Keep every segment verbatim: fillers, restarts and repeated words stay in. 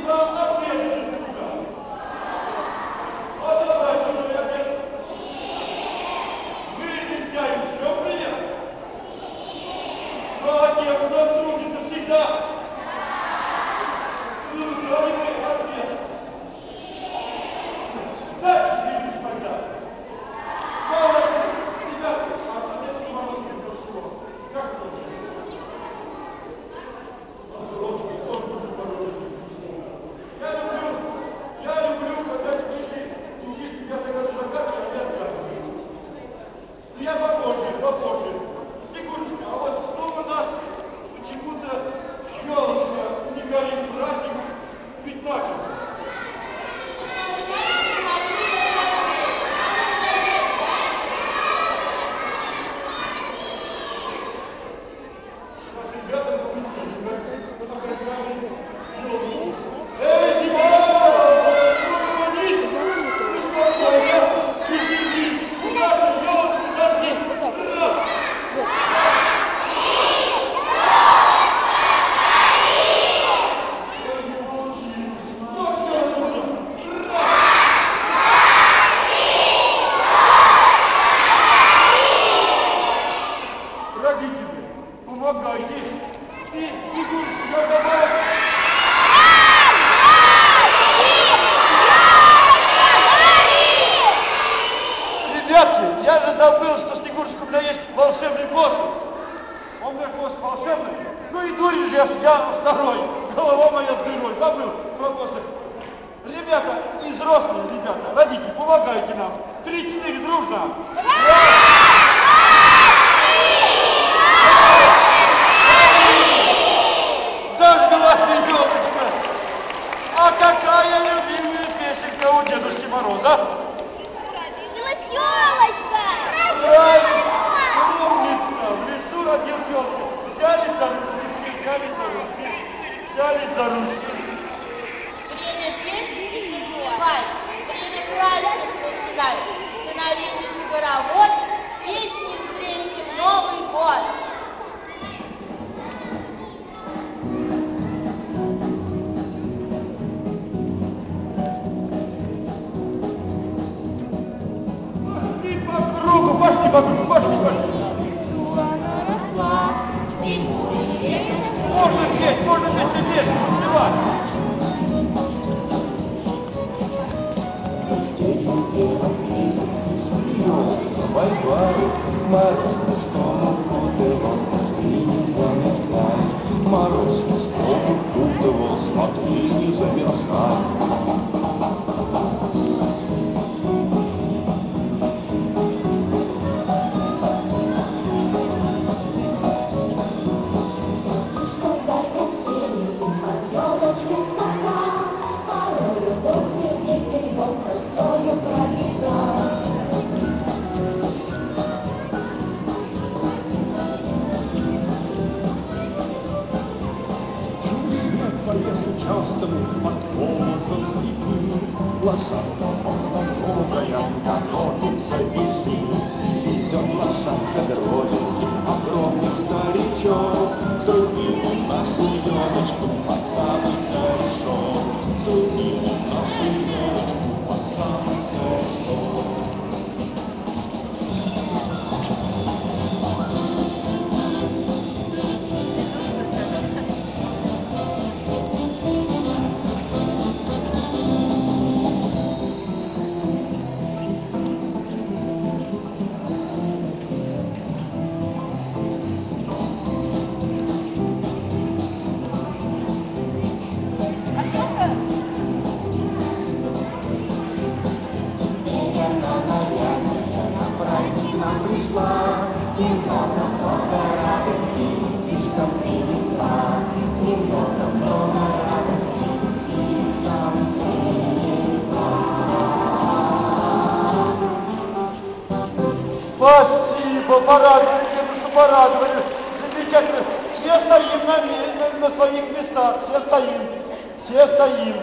Спасибо, порадовали, дедушка, порадовали. Замечательно. Все стоим на, на, на своих местах, все стоим, все стоим.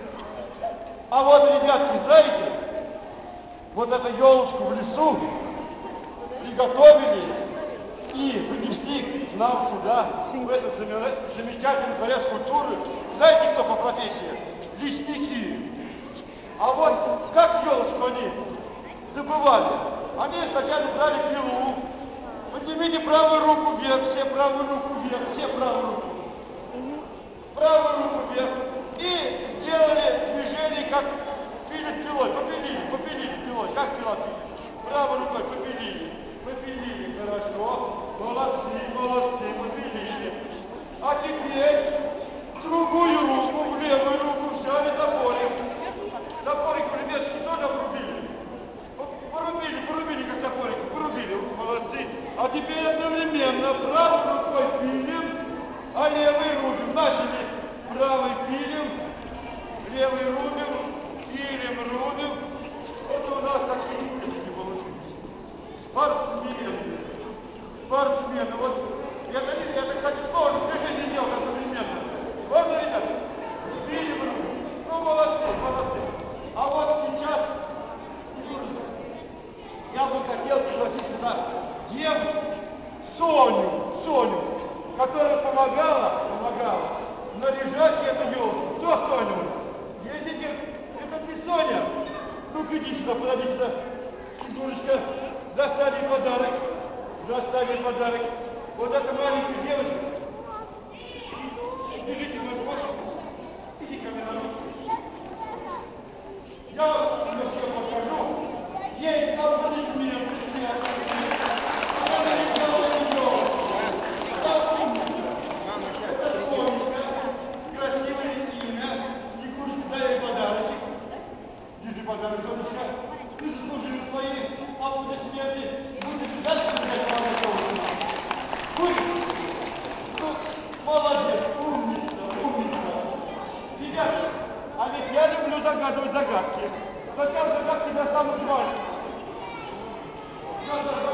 А вот, ребятки, знаете, вот эту елочку в лесу приготовили и принесли нам сюда, в этот замечательный дворец культуры, знаете, кто по профессии? Лесники. А вот как елочку они добывали? Они сначала брали пилу. Поднимите правую руку вверх, все правую руку вверх, все правую руку. Правую руку вверх. И делали движение, как пилят пилой. Попилили, попилили пилой. Как пила пилит? Правой рукой попилили. Попилили, хорошо. Молодцы, молодцы, попилили. А теперь другую руку, в левую руку взяли топорик. Топорик по-немецки тоже обрубили. Порубили, порубили, как топорик, порубили, молодцы. А теперь одновременно правой рукой пилим, а левой рубим. Начали правой пилим, левой рубим, пилим, рубим. Это у нас такие не получились. Спортсмены. Спортсмены. Вот это, это кстати, сложно движение делать одновременно. Можно, ребята? Пилим, рубим. Ну, молодцы, молодцы. А вот сейчас я бы хотел пригласить сюда девушку, Соню, Соню, которая помогала, помогала наряжать эту елку. Кто Соня? Едете? Это ты, Соня? Ну-ка иди сюда, подойди сюда. Фигурочка, достали подарок, достали подарок. Вот эта маленькая девочка. Бежите на площадь. Иди ко мне на руку. Я вам все покажу. Есть аплодисменты все. Она нарисовала ее. Это Сонечка. Красивое имя. Никушка, дай ей подарочек. Держи подарок, Сонечка. Ты заслужил свои аплодисменты. Будешь дальше взять молодого. Будешь? Ну, молодец, умница, умница. Ребята, а ведь я люблю загадывать загадки. Хотя загадки на самом деле.